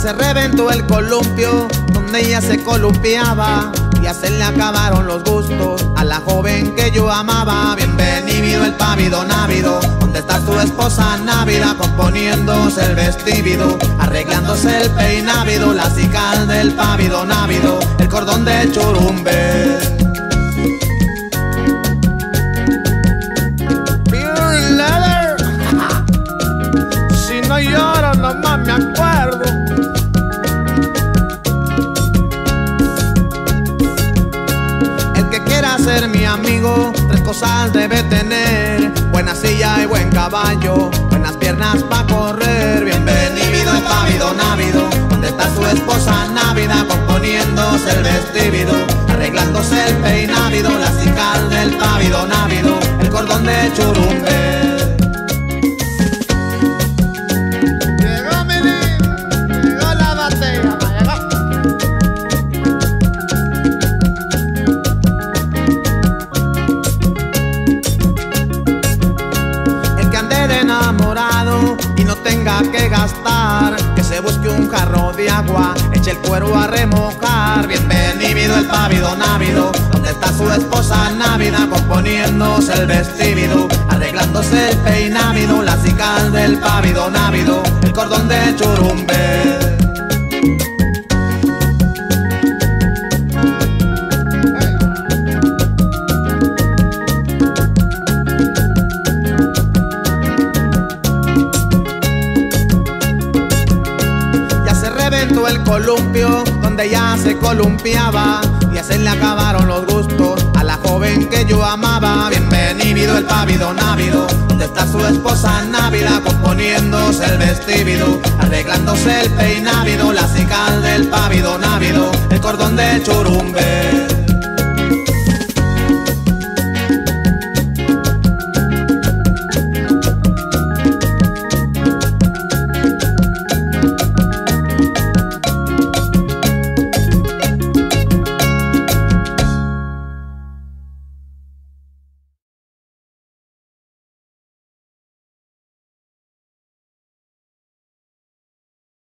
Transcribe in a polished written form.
se reventó el columpio donde ella se columpiaba, y a se le acabaron los gustos a la joven que yo amaba. Bienvenido el pávido návido, donde está su esposa návida, componiéndose el vestido, arreglándose el peinávido, la cical del pávido návido, el cordón de churumbe. Pure leather. Si no lloro nomás me acuerdo. Ser mi amigo, tres cosas debe tener: buena silla y buen caballo, buenas piernas pa' correr. Bienvenido el pávido návido, donde está su esposa návida, componiéndose el vestido, arreglándose el peinávido, la cical del pávido návido, el cordón de churumbe. Y no tenga que gastar, que se busque un jarro de agua, eche el cuero a remojar. Bienvenido el pávido návido, donde está su esposa návida, componiéndose el vestido, arreglándose el peinávido, la cical del pávido návido, el cordón de churumbe. El columpio donde ya se columpiaba, y a se le acabaron los gustos a la joven que yo amaba. Bienvenido el pávido návido, donde está su esposa návida, componiéndose el vestido, arreglándose el peinávido, la cical del pávido návido, el cordón de churumbe.